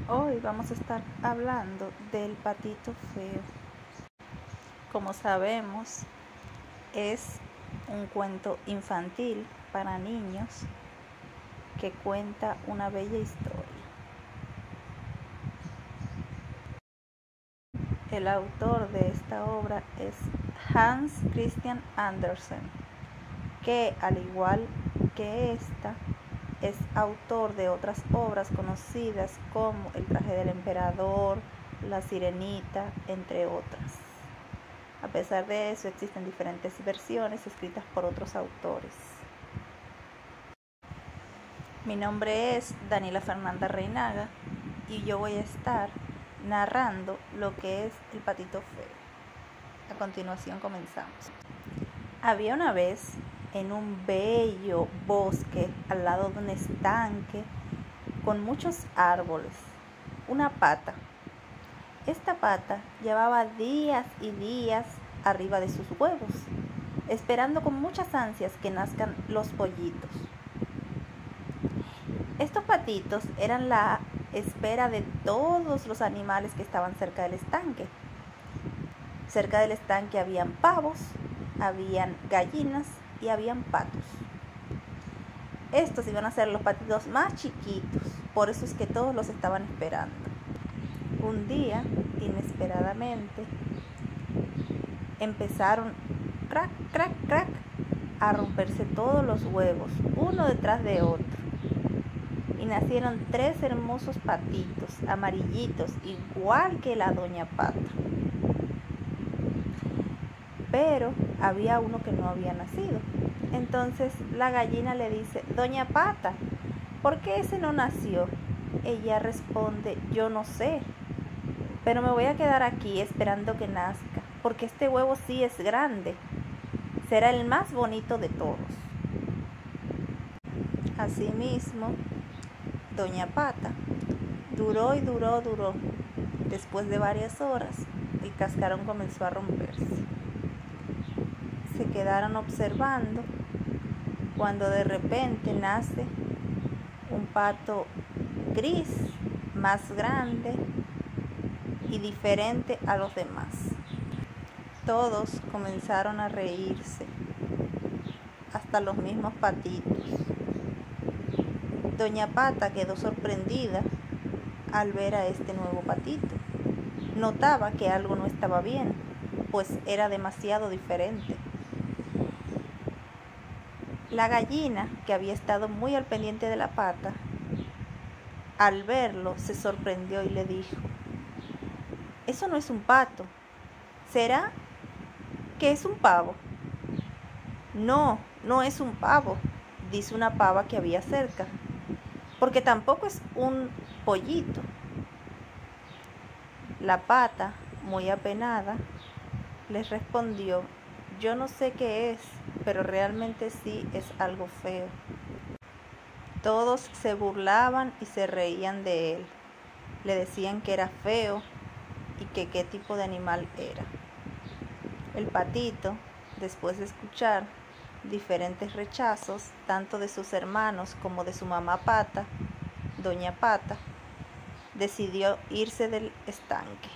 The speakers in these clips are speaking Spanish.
Hoy vamos a estar hablando del patito feo. Como sabemos, es un cuento infantil para niños que cuenta una bella historia. El autor de esta obra es Hans Christian Andersen, que al igual que esta, es autor de otras obras conocidas como El traje del emperador, La sirenita, entre otras. A pesar de eso, existen diferentes versiones escritas por otros autores. Mi nombre es Daniela Fernanda Reinaga y yo voy a estar narrando lo que es El patito feo. A continuación comenzamos. Había una vez, en un bello bosque al lado de un estanque con muchos árboles, una pata. Esta pata llevaba días y días arriba de sus huevos, esperando con muchas ansias que nazcan los pollitos. Estos patitos eran la espera de todos los animales que estaban cerca del estanque. Cerca del estanque habían pavos, habían gallinas y habían patos. Estos iban a ser los patitos más chiquitos, por eso es que todos los estaban esperando. Un día, inesperadamente, empezaron crack, crack, crack a romperse todos los huevos, uno detrás de otro. Y nacieron 3 hermosos patitos, amarillitos, igual que la doña Pata. Pero había uno que no había nacido. Entonces la gallina le dice: Doña Pata, ¿por qué ese no nació? Ella responde: yo no sé, pero me voy a quedar aquí esperando que nazca, porque este huevo sí es grande, será el más bonito de todos. Asimismo, Doña Pata duró y duró. Después de varias horas, el cascarón comenzó a romperse. Se quedaron observando cuando de repente nace un pato gris, más grande y diferente a los demás. Todos comenzaron a reírse, hasta los mismos patitos. Doña Pata quedó sorprendida al ver a este nuevo patito. Notaba que algo no estaba bien, pues era demasiado diferente. La gallina, que había estado muy al pendiente de la pata, al verlo se sorprendió y le dijo: eso no es un pato, ¿será que es un pavo? No, no es un pavo, dice una pava que había cerca, porque tampoco es un pollito. La pata, muy apenada, les respondió: yo no sé qué es, pero realmente sí es algo feo. Todos se burlaban y se reían de él. Le decían que era feo y que qué tipo de animal era. El patito, después de escuchar diferentes rechazos, tanto de sus hermanos como de su mamá Pata, Doña Pata, decidió irse del estanque.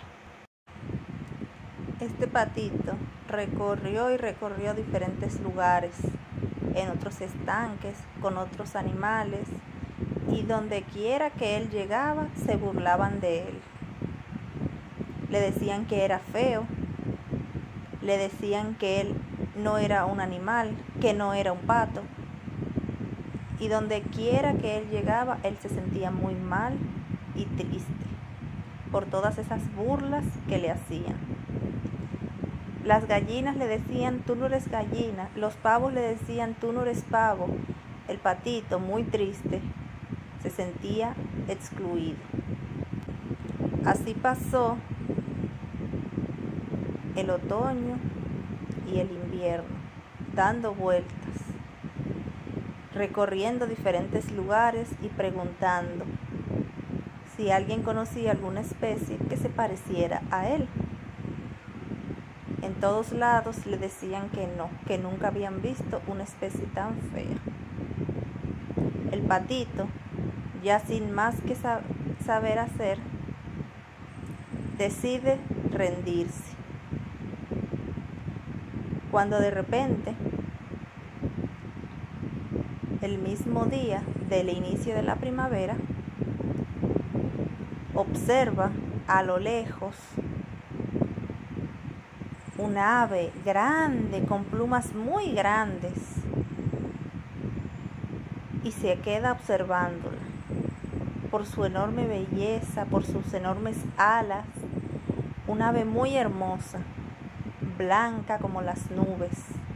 Este patito recorrió diferentes lugares, en otros estanques, con otros animales, y donde quiera que él llegaba, se burlaban de él. Le decían que era feo, le decían que él no era un animal, que no era un pato. Y donde quiera que él llegaba, él se sentía muy mal y triste por todas esas burlas que le hacían. Las gallinas le decían: tú no eres gallina. Los pavos le decían: tú no eres pavo. El patito, muy triste, se sentía excluido. Así pasó el otoño y el invierno, dando vueltas, recorriendo diferentes lugares y preguntando si alguien conocía alguna especie que se pareciera a él. En todos lados le decían que no, que nunca habían visto una especie tan fea. El patito, ya sin más saber hacer, decide rendirse. Cuando de repente, el mismo día del inicio de la primavera, observa a lo lejos una ave grande con plumas muy grandes y se queda observándola por su enorme belleza, por sus enormes alas, una ave muy hermosa, blanca como las nubes.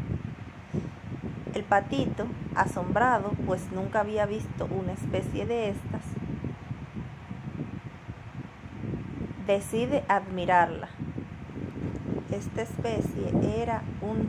El patito, asombrado, pues nunca había visto una especie de estas, decide admirarla. Esta especie era un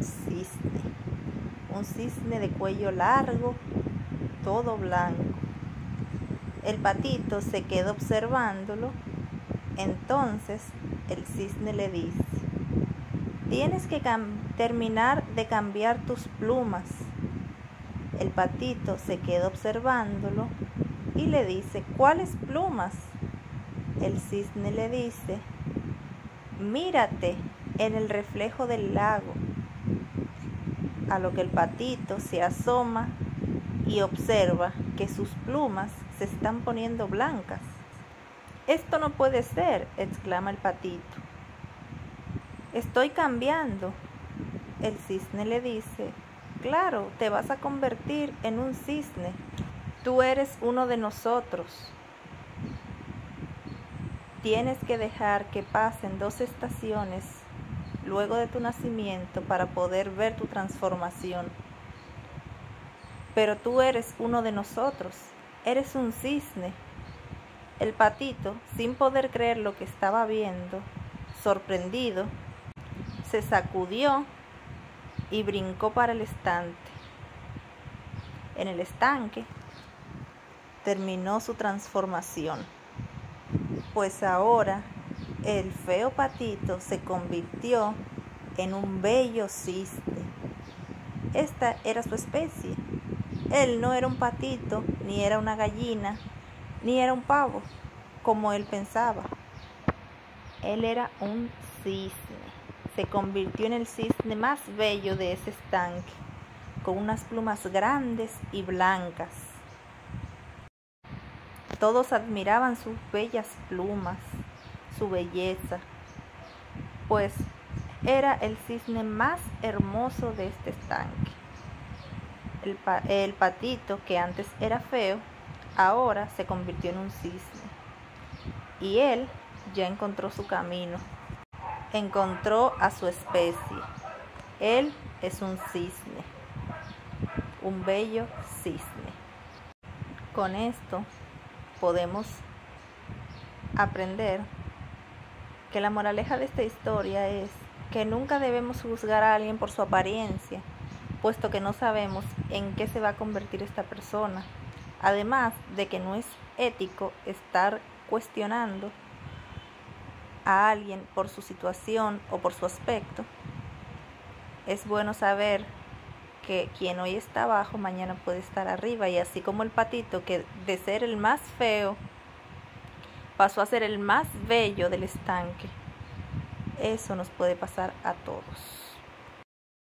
cisne de cuello largo, todo blanco. El patito se queda observándolo. Entonces el cisne le dice: tienes que terminar de cambiar tus plumas. El patito se queda observándolo y le dice: ¿cuáles plumas? El cisne le dice: mírate en el reflejo del lago. A lo que el patito se asoma y observa que sus plumas se están poniendo blancas. Esto no puede ser, exclama el patito. Estoy cambiando. El cisne le dice: claro, te vas a convertir en un cisne. Tú eres uno de nosotros. Tienes que dejar que pasen 2 estaciones luego de tu nacimiento para poder ver tu transformación. Pero tú eres uno de nosotros, eres un cisne. El patito, sin poder creer lo que estaba viendo, sorprendido, se sacudió y brincó para el estanque. En el estanque terminó su transformación, pues ahora el feo patito se convirtió en un bello cisne. Esta era su especie. Él no era un patito, ni era una gallina, ni era un pavo, como él pensaba. Él era un cisne. Se convirtió en el cisne más bello de ese estanque, con unas plumas grandes y blancas. Todos admiraban sus bellas plumas, su belleza, pues era el cisne más hermoso de este estanque. El patito, que antes era feo, ahora se convirtió en un cisne. Y él ya encontró su camino, encontró a su especie. Él es un cisne, un bello cisne. Con esto podemos aprender que la moraleja de esta historia es que nunca debemos juzgar a alguien por su apariencia, puesto que no sabemos en qué se va a convertir esta persona. Además de que no es ético estar cuestionando a alguien por su situación o por su aspecto. Es bueno saber que quien hoy está abajo, mañana puede estar arriba, y así como el patito, que de ser el más feo pasó a ser el más bello del estanque. Eso nos puede pasar a todos.